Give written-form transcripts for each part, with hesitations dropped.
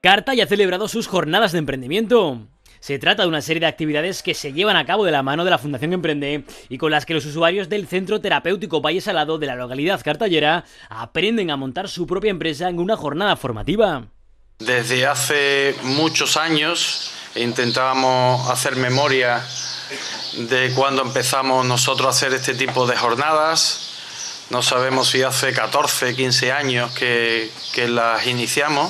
Cartaya ha celebrado sus jornadas de emprendimiento. Se trata de una serie de actividades que se llevan a cabo de la mano de la Fundación Emprende y con las que los usuarios del Centro Terapéutico Valle Salado de la localidad cartayera aprenden a montar su propia empresa en una jornada formativa. Desde hace muchos años intentábamos hacer memoria de cuando empezamos nosotros a hacer este tipo de jornadas. No sabemos si hace 14, 15 años que las iniciamos.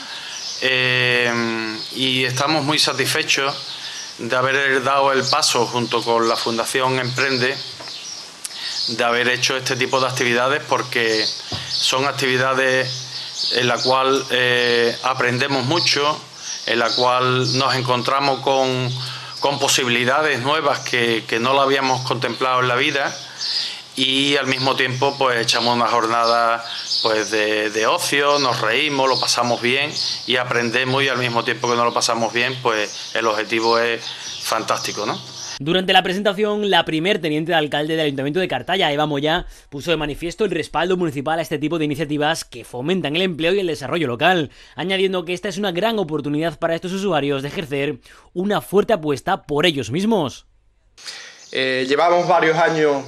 Y estamos muy satisfechos de haber dado el paso junto con la Fundación Emprende, de haber hecho este tipo de actividades, porque son actividades en la cual aprendemos mucho, en la cual nos encontramos con posibilidades nuevas que no lo habíamos contemplado en la vida, y al mismo tiempo pues echamos una jornada pues de ocio, nos reímos, lo pasamos bien y aprendemos, y al mismo tiempo que nos lo pasamos bien pues el objetivo es fantástico, ¿no? Durante la presentación, la primer teniente de alcalde del Ayuntamiento de Cartaya, Eva Moya, puso de manifiesto el respaldo municipal a este tipo de iniciativas que fomentan el empleo y el desarrollo local, añadiendo que esta es una gran oportunidad para estos usuarios de ejercer una fuerte apuesta por ellos mismos. Llevamos varios años,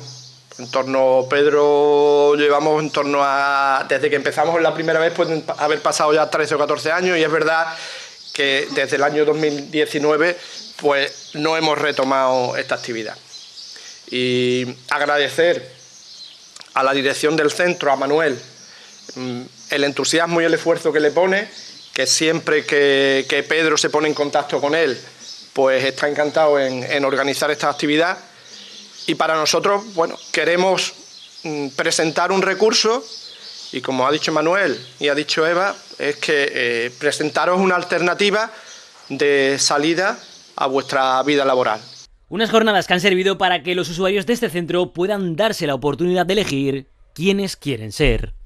desde que empezamos la primera vez, pueden haber pasado ya 13 o 14 años, y es verdad que desde el año 2019 pues no hemos retomado esta actividad. Y agradecer a la dirección del centro, a Manuel, el entusiasmo y el esfuerzo que le pone, que siempre que Pedro se pone en contacto con él, pues está encantado en organizar esta actividad. Y para nosotros, bueno, queremos presentar un recurso, y como ha dicho Manuel y ha dicho Eva, es que presentaros una alternativa de salida a vuestra vida laboral. Unas jornadas que han servido para que los usuarios de este centro puedan darse la oportunidad de elegir quiénes quieren ser.